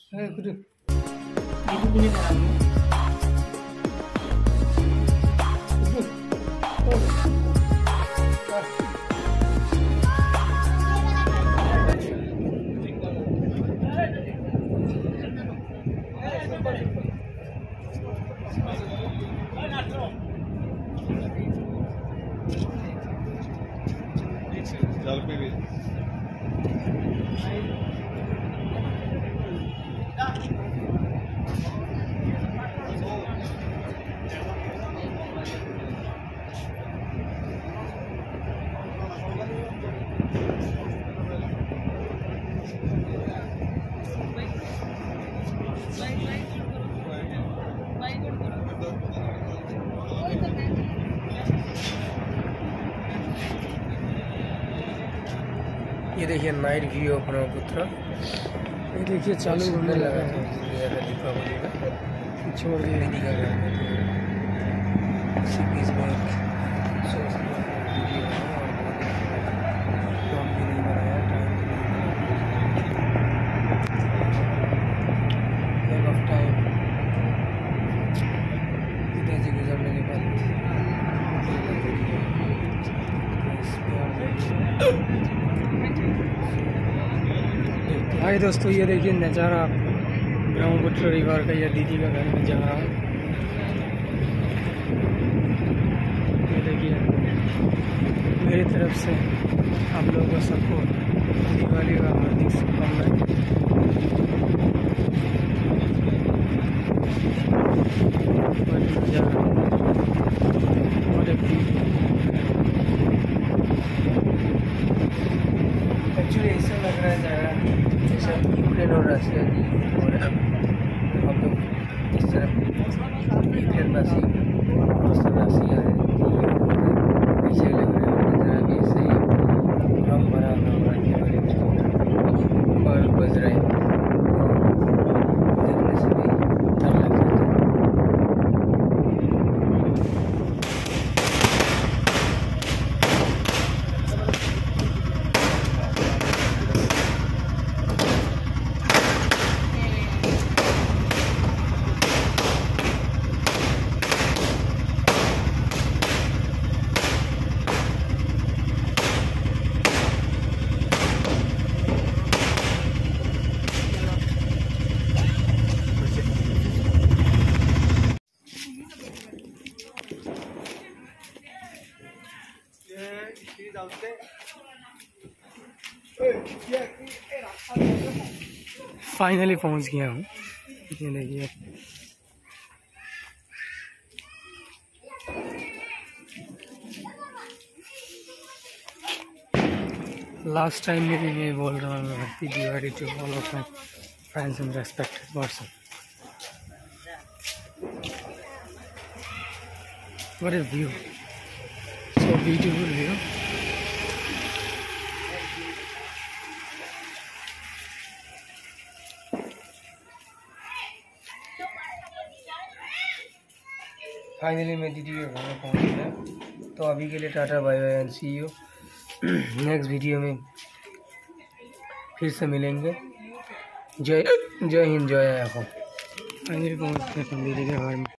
ये देखिए night view of Brahmaputra. ये देखिए चालू होने लगा है दीपावली का। छोड़ के नहीं दिखा रहा हाय दोस्तों, ये देखिए नज़ारा ब्रह्मपुत्र रिवर का। ये दीदी का घर में जा रहा है। ये देखिए मेरी तरफ से आप लोगों को सबको दिवाली का हार्दिक शुभकामनाएं। एक्चुअली ऐसा लग रहा है जगह जैसे यूक्रेन और रशिया की, और हम लोग इस तरफ यूक्रेन वासी रशिया है, ऐसे लग रहा है नज़ारा भी ऐसे ही रंग भरा और बज रहे हैं। देखने से भी डर लग जाता है। फाइनली पहुंच गया हूँ। ये देखिए लास्ट टाइम में भी मैं बोल रहा हूँ happy Diwali to all of my friends and respected person. What is view, so beautiful view. Finally मैं दीदी के घर में पहुँच गया। तो अभी के लिए tata bye bye and see you. Next video में फिर से मिलेंगे। जय हिंद, जय हो। फाइनली पहुँच गए दीदी के घर में।